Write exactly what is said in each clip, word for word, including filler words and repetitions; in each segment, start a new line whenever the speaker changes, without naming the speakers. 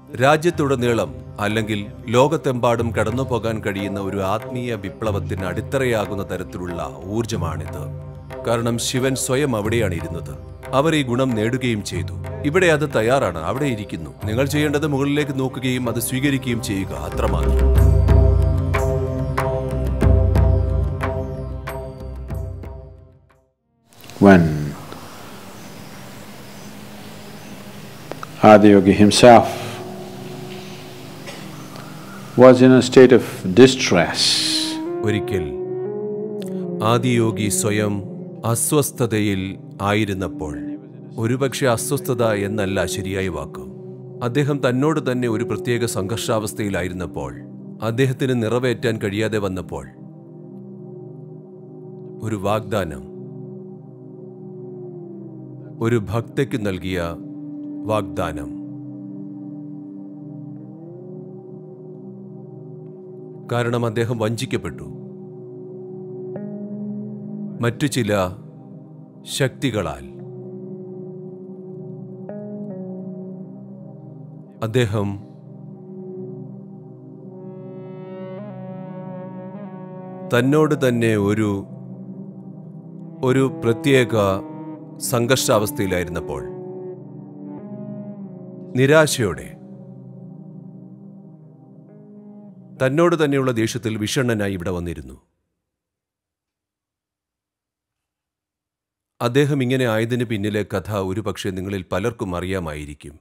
രാജ്യത്തുടനീളം അല്ലെങ്കിൽ ലോകത്തെമ്പാടും കടന്നുപോകാൻ കഴിയുന്ന ഒരു ആത്മീയ വിപ്ലവത്തിന് അടിത്തറയാകുന്ന തരത്തിലുള്ള ഊർജമാണിത്. കാരണം ശിവൻ സ്വയം അവിടെയാണ് ഇരുന്നത്. അവർ ഈ ഗുണം നേടുകയും ചെയ്തു. ഇവിടെ അത് തയ്യാറാണ്, അവിടെ ഇരിക്കുന്നു. നിങ്ങൾ ചെയ്യേണ്ടത് മുകളിലേക്ക് നോക്കുകയും അത് സ്വീകരിക്കുകയും ചെയ്യുക, അത്രമാത്രം.
When Adiyogi himself was in a state of distress,
ഒരിക്കൽ ആദിയോഗി സ്വയം അസ്വസ്ഥതയിൽ ആയിരുന്നപ്പോൾ, ഒരുപക്ഷെ അസ്വസ്ഥത എന്നല്ല ശരിയായ വാക്ക്, അദ്ദേഹം തന്നോട് തന്നെ ഒരു പ്രത്യേക സംഘർഷാവസ്ഥയിലായിരുന്നപ്പോൾ, അദ്ദേഹത്തിന് നിറവേറ്റാൻ കഴിയാതെ വന്നപ്പോൾ, ഒരു വാഗ്ദാനം, ഒരു ഭക്തയ്ക്ക് നൽകിയ വാഗ്ദാനം. കാരണം അദ്ദേഹം വഞ്ചിക്കപ്പെട്ടു. മറ്റു ചില ശക്തികളാൽ അദ്ദേഹം തന്നോട് തന്നെ ഒരു ഒരു പ്രത്യേക സംഘർഷാവസ്ഥയിലായിരുന്നപ്പോൾ നിരാശയോടെ തന്നോട് തന്നെയുള്ള ദേഷ്യത്തിൽ വിഷണ്ണനായി ഇവിടെ വന്നിരുന്നു. അദ്ദേഹം ഇങ്ങനെ ആയതിന് പിന്നിലെ കഥ ഒരുപക്ഷെ നിങ്ങളിൽ പലർക്കും അറിയാമായിരിക്കും.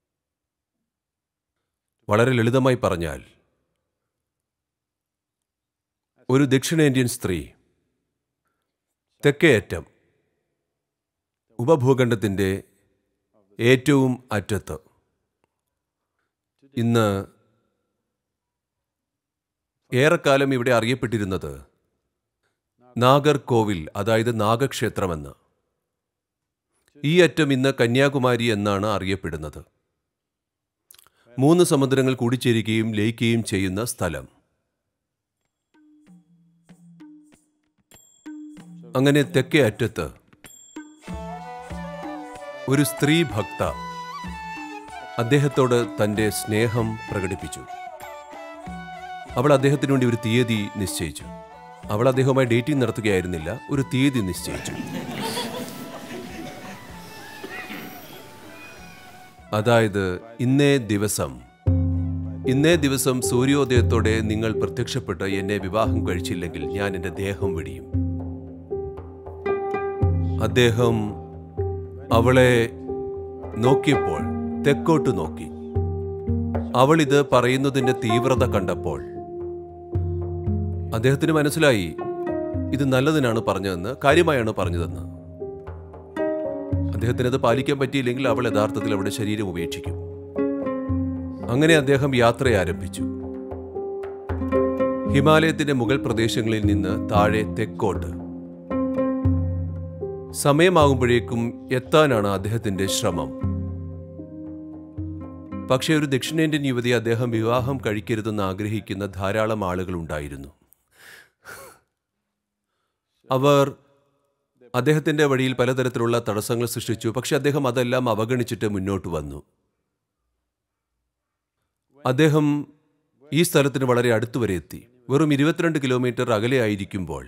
വളരെ ലളിതമായി പറഞ്ഞാൽ, ഒരു ദക്ഷിണേന്ത്യൻ സ്ത്രീ തെക്കേയറ്റം ഉപഭൂഖണ്ഡത്തിൻ്റെ ഏറ്റവും അറ്റത്ത് ഇന്ന് ഏറെക്കാലം ഇവിടെ അറിയപ്പെട്ടിരുന്നത് നാഗർകോവിൽ, അതായത് നാഗക്ഷേത്രമെന്ന്. ഈ അറ്റം ഇന്ന് കന്യാകുമാരി എന്നാണ് അറിയപ്പെടുന്നത്. മൂന്ന് സമുദ്രങ്ങൾ കൂടിച്ചേരുകയും ലയിക്കുകയും ചെയ്യുന്ന സ്ഥലം. അങ്ങനെ തെക്കേ അറ്റത്ത് ഒരു സ്ത്രീ ഭക്ത അദ്ദേഹത്തോട് തൻ്റെ സ്നേഹം പ്രകടിപ്പിച്ചു. അവൾ അദ്ദേഹത്തിനു വേണ്ടി ഒരു തീയതി നിശ്ചയിച്ചു. അവൾ അദ്ദേഹവുമായി ഡേറ്റിംഗ് നടത്തുകയായിരുന്നില്ല, ഒരു തീയതി നിശ്ചയിച്ചു. അതായത് ഇന്നേ ദിവസം ഇന്നേ ദിവസം സൂര്യോദയത്തോടെ നിങ്ങൾ പ്രത്യക്ഷപ്പെട്ട് എന്നെ വിവാഹം കഴിച്ചില്ലെങ്കിൽ ഞാൻ എൻ്റെ ദേഹം വെടിയും. അദ്ദേഹം അവളെ നോക്കിയപ്പോൾ തെക്കോട്ട് നോക്കി. അവൾ ഇത് പറയുന്നതിൻ്റെ തീവ്രത കണ്ടപ്പോൾ അദ്ദേഹത്തിന് മനസ്സിലായി ഇത് നല്ലതിനാണ് പറഞ്ഞതെന്ന്, കാര്യമായാണ് പറഞ്ഞതെന്ന്. അദ്ദേഹത്തിന് അത് പാലിക്കാൻ പറ്റിയില്ലെങ്കിൽ അവൾ യഥാർത്ഥത്തിൽ അവളുടെ ശരീരം ഉപേക്ഷിക്കും. അങ്ങനെ അദ്ദേഹം യാത്ര ആരംഭിച്ചു. ഹിമാലയത്തിന്റെ മുകൾ പ്രദേശങ്ങളിൽ നിന്ന് താഴെ തെക്കോട്ട്. സമയമാകുമ്പോഴേക്കും എത്താനാണ് അദ്ദേഹത്തിന്റെ ശ്രമം. പക്ഷേ ഒരു ദക്ഷിണേന്ത്യൻ യുവതി അദ്ദേഹം വിവാഹം കഴിക്കരുതെന്ന് ആഗ്രഹിക്കുന്ന ധാരാളം ആളുകൾ ഉണ്ടായിരുന്നു. അവർ അദ്ദേഹത്തിന്റെ വഴിയിൽ പലതരത്തിലുള്ള തടസ്സങ്ങൾ സൃഷ്ടിച്ചു. പക്ഷെ അദ്ദേഹം അതെല്ലാം അവഗണിച്ചിട്ട് മുന്നോട്ട് വന്നു. അദ്ദേഹം ഈ സ്ഥലത്തിന് വളരെ അടുത്തുവരെ എത്തി. വെറും ഇരുപത്തിരണ്ട് കിലോമീറ്റർ അകലെയായിരിക്കുമ്പോൾ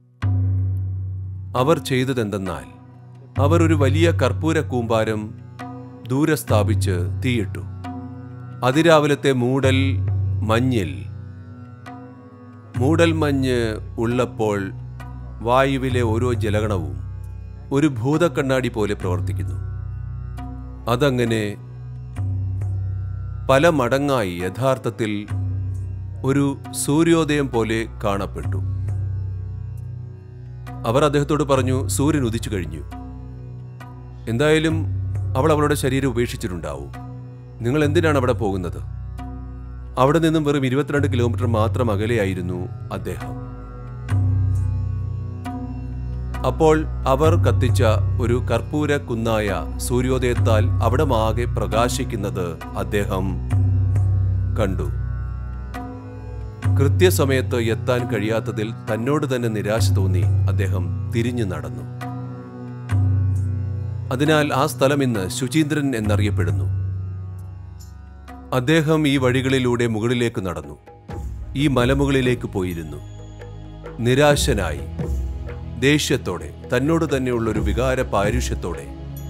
അവർ ചെയ്തതെന്തെന്നാൽ, അവർ ഒരു വലിയ കർപ്പൂര കൂമ്പാരം ദൂരെ സ്ഥാപിച്ച് തീയിട്ടു. അതിരാവിലത്തെ മൂടൽ മഞ്ഞിൽ മൂടൽ മഞ്ഞ് ഉള്ളപ്പോൾ വായുവിലെ ഓരോ ജലഗണവും ഒരു ഭൂതക്കണ്ണാടി പോലെ പ്രവർത്തിക്കുന്നു. അതങ്ങനെ പല മടങ്ങായി യഥാർത്ഥത്തിൽ ഒരു സൂര്യോദയം പോലെ കാണപ്പെട്ടു. അവർ അദ്ദേഹത്തോട് പറഞ്ഞു, സൂര്യൻ ഉദിച്ചു കഴിഞ്ഞു. എന്തായാലും അവൾ അവളുടെ ശരീരം ഉപേക്ഷിച്ചിട്ടുണ്ടാവും. നിങ്ങൾ എന്തിനാണ് അവിടെ പോകുന്നത്? അവിടെ നിന്നും വെറും ഇരുപത്തിരണ്ട് കിലോമീറ്റർ മാത്രം അകലെയായിരുന്നു അദ്ദേഹം. അപ്പോൾ അവർ കത്തിച്ച ഒരു കർപ്പൂര കുന്നായ സൂര്യോദയത്താൽ അവിടമാകെ പ്രകാശിക്കുന്നത് അദ്ദേഹം കണ്ടു. കൃത്യസമയത്ത് എത്താൻ കഴിയാത്തതിൽ തന്നോട് തന്നെ നിരാശ തോന്നി അദ്ദേഹം തിരിഞ്ഞു നടന്നു. അതിനാൽ ആ സ്ഥലം ഇന്ന് ശുചീന്ദ്രൻ എന്നറിയപ്പെടുന്നു. അദ്ദേഹം ഈ വഴികളിലൂടെ മുകളിലേക്ക് നടന്നു, ഈ മലമുകളിലേക്ക് പോയിരുന്നു. നിരാശനായി, ദേഷ്യത്തോടെ, തന്നോട് തന്നെയുള്ളൊരു വികാര പാരുഷ്യത്തോടെ.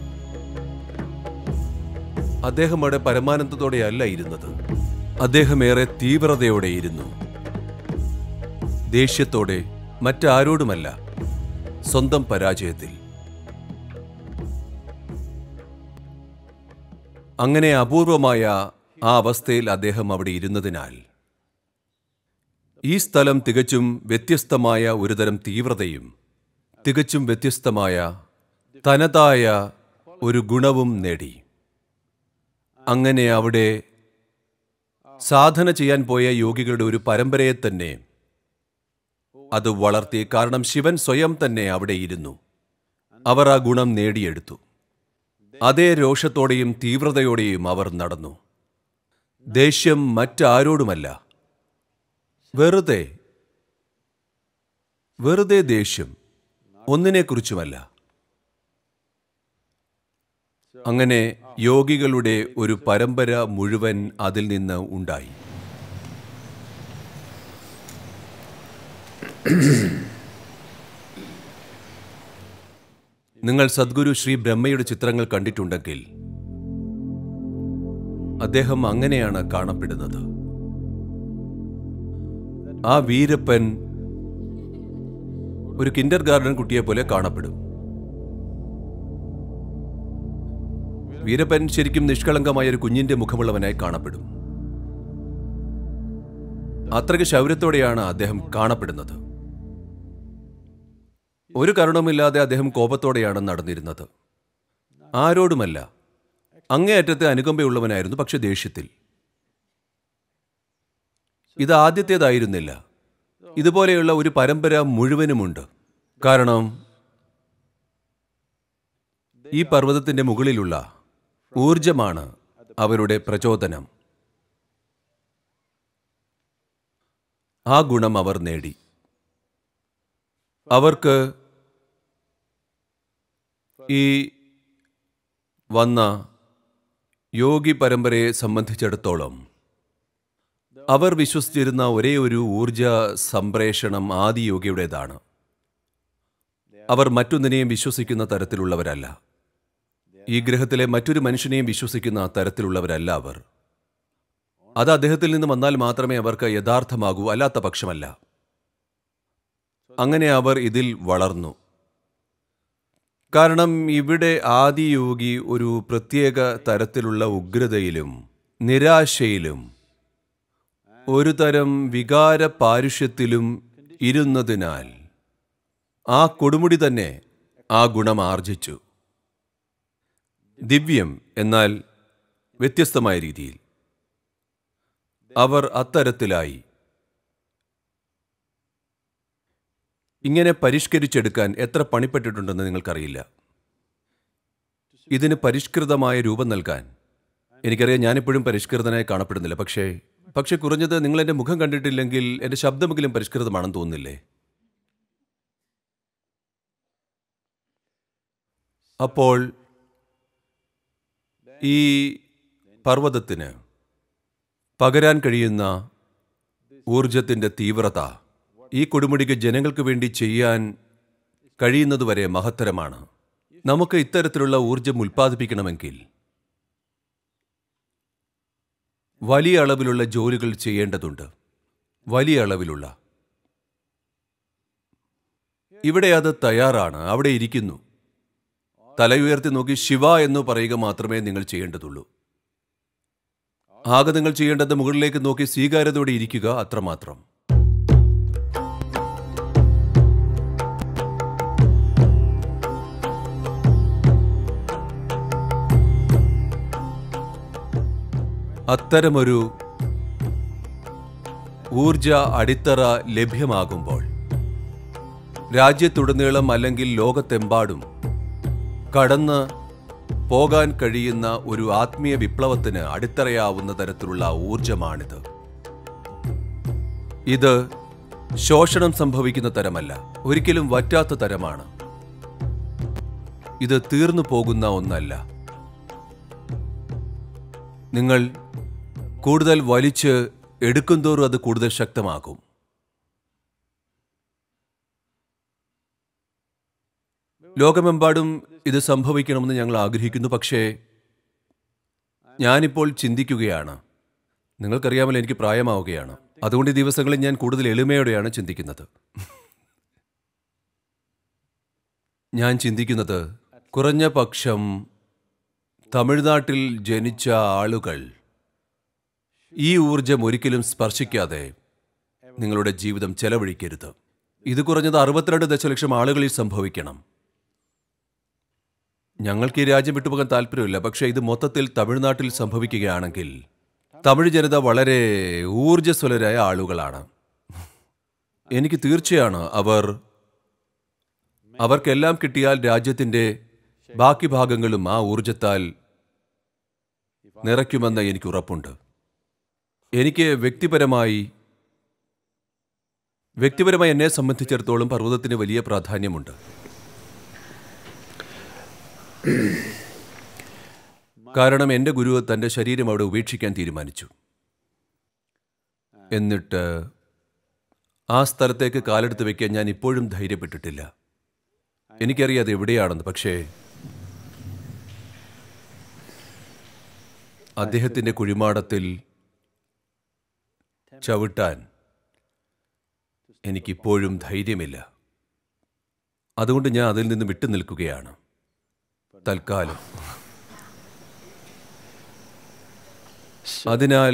അദ്ദേഹം അവിടെ പരമാനന്ദത്തോടെയല്ല ഇരുന്നത്. അദ്ദേഹം ഏറെ തീവ്രതയോടെയിരുന്നു. ദേഷ്യത്തോടെ, മറ്റാരോടുമല്ല, സ്വന്തം പരാജയത്തിൽ. അങ്ങനെ അപൂർവമായ ആ അവസ്ഥയിൽ അദ്ദേഹം അവിടെ ഇരുന്നതിനാൽ ഈ സ്ഥലം തികച്ചും വ്യത്യസ്തമായ ഒരുതരം തീവ്രതയും തികച്ചും വ്യത്യസ്തമായ തനതായ ഒരു ഗുണവും നേടി. അങ്ങനെ അവിടെ സാധന ചെയ്യാൻ പോയ യോഗികളുടെ ഒരു പരമ്പരയെ തന്നെ അത് വളർത്തി. കാരണം ശിവൻ സ്വയം തന്നെ അവിടെ ഇരുന്നു. അവർ ആ ഗുണം നേടിയെടുത്തു. അതേ രോഷത്തോടെയും തീവ്രതയോടെയും അവർ നടന്നു. ദേഷ്യം മറ്റാരോടുമല്ല, വെറുതെ വെറുതെ ദേഷ്യം, ഒന്നിനെക്കുറിച്ചുമല്ല. അങ്ങനെ യോഗികളുടെ ഒരു പരമ്പര മുഴുവൻ അതിൽ നിന്ന് ഉണ്ടായി. നിങ്ങൾ സദ്ഗുരു ശ്രീ ബ്രഹ്മയുടെ ചിത്രങ്ങൾ കണ്ടിട്ടുണ്ടെങ്കിൽ അദ്ദേഹം അങ്ങനെയാണ് കാണപ്പെടുന്നത്. ആ വീരപ്പൻ ഒരു കിൻഡർ ഗാർഡൻ കുട്ടിയെ പോലെ കാണപ്പെടും. വീരപ്പൻ ശരിക്കും നിഷ്കളങ്കമായ ഒരു കുഞ്ഞിന്റെ മുഖമുള്ളവനായി കാണപ്പെടും. അത്രയ്ക്ക് ശൗര്യത്തോടെയാണ് അദ്ദേഹം കാണപ്പെടുന്നത്. ഒരു കാരണവുമില്ലാതെ അദ്ദേഹം കോപത്തോടെയാണ് നടന്നിരുന്നത്. ആരോടുമല്ല, അങ്ങേയറ്റത്തെ അനുകമ്പയുള്ളവനായിരുന്നു, പക്ഷെ ദേഷ്യത്തിൽ. ഇത് ആദ്യത്തേതായിരുന്നില്ല. ഇതുപോലെയുള്ള ഒരു പരമ്പര മുഴുവനുമുണ്ട്. കാരണം ഈ പർവ്വതത്തിന്റെ മുകളിലുള്ള ഊർജമാണ് അവരുടെ പ്രചോദനം. ആ ഗുണം അവർ നേടി. അവർക്ക് ഈ വന്ന യോഗി പരമ്പരയെ സംബന്ധിച്ചിടത്തോളം അവർ വിശ്വസിച്ചിരുന്ന ഒരേ ഒരു ഊർജ സംപ്രേഷണം ആദിയോഗിയുടേതാണ്. അവർ മറ്റൊന്നിനെയും വിശ്വസിക്കുന്ന തരത്തിലുള്ളവരല്ല. ഈ ഗ്രഹത്തിലെ മറ്റൊരു മനുഷ്യനെയും വിശ്വസിക്കുന്ന തരത്തിലുള്ളവരല്ല അവർ. അത് അദ്ദേഹത്തിൽ നിന്ന് വന്നാൽ മാത്രമേ അവർക്ക് യഥാർത്ഥമാകൂ, അല്ലാത്ത പക്ഷമല്ല. അങ്ങനെ അവർ ഇതിൽ വളർന്നു. കാരണം ഇവിടെ ആദിയോഗി ഒരു പ്രത്യേക തരത്തിലുള്ള ഉഗ്രതയിലും നിരാശയിലും ഒരു തരം വികാര പാരുഷ്യത്തിലും ഇരുന്നതിനാൽ ആ കൊടുമുടി തന്നെ ആ ഗുണം ആർജിച്ചു. ദിവ്യം, എന്നാൽ വ്യത്യസ്തമായ രീതിയിൽ അവർ അത്തരത്തിലായി. ഇങ്ങനെ പരിഷ്കരിച്ചെടുക്കാൻ എത്ര പണിപ്പെട്ടിട്ടുണ്ടെന്ന് നിങ്ങൾക്കറിയില്ല. ഇതിന് പരിഷ്കൃതമായ രൂപം നൽകാൻ എനിക്കറിയാം. ഞാനിപ്പോഴും പരിഷ്കൃതനായി കാണപ്പെടുന്നില്ല. പക്ഷേ പക്ഷെ കുറഞ്ഞത് നിങ്ങൾ എൻ്റെ മുഖം കണ്ടിട്ടില്ലെങ്കിൽ എൻ്റെ ശബ്ദമെങ്കിലും പരിഷ്കൃതമാണെന്ന് തോന്നുന്നില്ലേ? അപ്പോൾ ഈ പർവ്വതത്തിന് പകരാൻ കഴിയുന്ന ഊർജത്തിൻ്റെ തീവ്രത ഈ കൊടുമുടിക്ക് ജനങ്ങൾക്ക് വേണ്ടി ചെയ്യാൻ കഴിയുന്നതുവരെ മഹത്തരമാണ്. നമുക്ക് ഇത്തരത്തിലുള്ള ഊർജം ഉൽപ്പാദിപ്പിക്കണമെങ്കിൽ വലിയ അളവിലുള്ള ജോലികൾ ചെയ്യേണ്ടതുണ്ട്. വലിയ അളവിലുള്ള. ഇവിടെ അത് തയ്യാറാണ്, അവിടെ ഇരിക്കുന്നു. തലയുയർത്തി നോക്കി ശിവ എന്ന് പറയുക മാത്രമേ നിങ്ങൾ ചെയ്യേണ്ടതുള്ളൂ. ആകെ നിങ്ങൾ ചെയ്യേണ്ടത് മുകളിലേക്ക് നോക്കി സ്വീകാര്യതയോടെ ഇരിക്കുക, അത്രമാത്രം. അത്തരമൊരു ഊർജ അടിത്തറ ലഭ്യമാകുമ്പോൾ രാജ്യത്തുടനീളം അല്ലെങ്കിൽ ലോകത്തെമ്പാടും കടന്ന് പോകാൻ കഴിയുന്ന ഒരു ആത്മീയ വിപ്ലവത്തിന് അടിത്തറയാവുന്ന തരത്തിലുള്ള ഊർജമാണിത്. ഇത് ശോഷണം സംഭവിക്കുന്ന തരമല്ല, ഒരിക്കലും വറ്റാത്ത തരമാണ്. ഇത് തീർന്നു പോകുന്ന ഒന്നല്ല. നിങ്ങൾ കൂടുതൽ വലിച്ച് എടുക്കുന്തോറും അത് കൂടുതൽ ശക്തമാകും. ലോകമെമ്പാടും ഇത് സംഭവിക്കണമെന്ന് ഞങ്ങൾ ആഗ്രഹിക്കുന്നു. പക്ഷേ ഞാനിപ്പോൾ ചിന്തിക്കുകയാണ്, നിങ്ങൾക്കറിയാമല്ലോ എനിക്ക് പ്രായമാവുകയാണ്, അതുകൊണ്ട് ഈ ദിവസങ്ങളിൽ ഞാൻ കൂടുതൽ എളിമയോടെയാണ് ചിന്തിക്കുന്നത്. ഞാൻ ചിന്തിക്കുന്നത് കുറഞ്ഞ പക്ഷം തമിഴ്നാട്ടിൽ ജനിച്ച ആളുകൾ ഈ ഊർജം ഒരിക്കലും സ്പർശിക്കാതെ നിങ്ങളുടെ ജീവിതം ചെലവഴിക്കരുത്. ഇത് കുറഞ്ഞത് അറുപത്തിരണ്ട് ദശലക്ഷം ആളുകളിൽ സംഭവിക്കണം. ഞങ്ങൾക്ക് ഈ രാജ്യം വിട്ടുപോകാൻ താല്പര്യമില്ല, പക്ഷേ ഇത് മൊത്തത്തിൽ തമിഴ്നാട്ടിൽ സംഭവിക്കുകയാണെങ്കിൽ തമിഴ് ജനത വളരെ ഊർജ്ജസ്വലരായ ആളുകളാണ്. എനിക്ക് തീർച്ചയാണ് അവർ അവർക്കെല്ലാം കിട്ടിയാൽ രാജ്യത്തിൻ്റെ ബാക്കി ഭാഗങ്ങളും ആ ഊർജത്താൽ നിറയ്ക്കുമെന്ന് എനിക്ക് ഉറപ്പുണ്ട്. എനിക്ക് വ്യക്തിപരമായി വ്യക്തിപരമായി എന്നെ സംബന്ധിച്ചിടത്തോളം പർവ്വതത്തിന് വലിയ പ്രാധാന്യമുണ്ട്. കാരണം എൻ്റെ ഗുരു തൻ്റെ ശരീരം അവിടെ ഉപേക്ഷിക്കാൻ തീരുമാനിച്ചു. എന്നിട്ട് ആ സ്ഥലത്തേക്ക് കാലെടുത്ത് വയ്ക്കാൻ ഞാൻ ഇപ്പോഴും ധൈര്യപ്പെട്ടിട്ടില്ല. എനിക്കറിയാം അത് എവിടെയാണെന്ന്. പക്ഷേ അദ്ദേഹത്തിൻ്റെ കുഴിമാടത്തിൽ ചവിട്ടാൻ എനിക്കിപ്പോഴും ധൈര്യമില്ല. അതുകൊണ്ട് ഞാൻ അതിൽ നിന്ന് വിട്ടു നിൽക്കുകയാണ് തൽക്കാലം. അതിനാൽ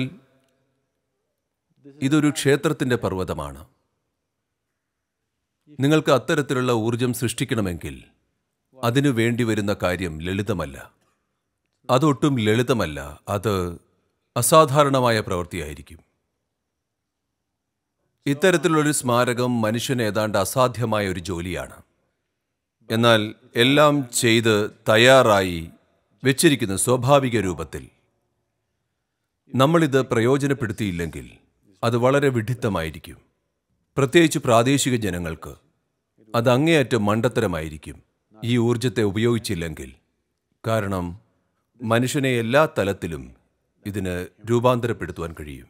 ഇതൊരു ക്ഷേത്രത്തിൻ്റെ പർവ്വതമാണ്. നിങ്ങൾക്ക് അത്തരത്തിലുള്ള ഊർജം സൃഷ്ടിക്കണമെങ്കിൽ അതിനു വേണ്ടി വരുന്ന കാര്യം ലളിതമല്ല. അതൊട്ടും ലളിതമല്ല. അത് അസാധാരണമായ പ്രവൃത്തിയായിരിക്കും. ഇത്തരത്തിലുള്ളൊരു സ്മാരകം മനുഷ്യന് ഏതാണ്ട് അസാധ്യമായ ഒരു ജോലിയാണ്. എന്നാൽ എല്ലാം ചെയ്ത് തയ്യാറായി വെച്ചിരിക്കുന്ന സ്വാഭാവിക രൂപത്തിൽ നമ്മളിത് പ്രയോജനപ്പെടുത്തിയില്ലെങ്കിൽ അത് വളരെ വിഡ്ഢിത്തമായിരിക്കും. പ്രത്യേകിച്ച് പ്രാദേശിക ജനങ്ങൾക്ക് അത് അങ്ങേയറ്റം മണ്ടത്തരമായിരിക്കും ഈ ഊർജത്തെ ഉപയോഗിച്ചില്ലെങ്കിൽ. കാരണം മനുഷ്യനെ എല്ലാ തലത്തിലും ഇതിന് രൂപാന്തരപ്പെടുത്തുവാൻ കഴിയും.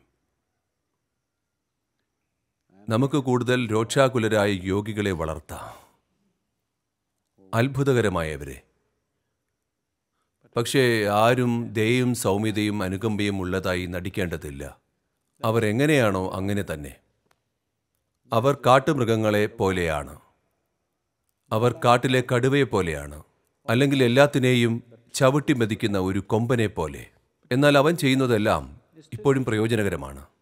നമുക്ക് കൂടുതൽ രോക്ഷാകുലരായ യോഗികളെ വളർത്താം, അത്ഭുതകരമായവരെ. പക്ഷേ ആരും ദയയും സൗമ്യതയും അനുകമ്പയും ഉള്ളതായി നടിക്കേണ്ടതില്ല. അവർ എങ്ങനെയാണോ അങ്ങനെ തന്നെ. അവർ കാട്ടുമൃഗങ്ങളെ പോലെയാണ്. അവർ കാട്ടിലെ കടുവയെ പോലെയാണ്, അല്ലെങ്കിൽ എല്ലാത്തിനെയും ചവിട്ടി മെതിക്കുന്ന ഒരു കൊമ്പനെ പോലെ. എന്നാൽ അവൻ ചെയ്യുന്നതെല്ലാം ഇപ്പോഴും പ്രയോജനകരമാണ്.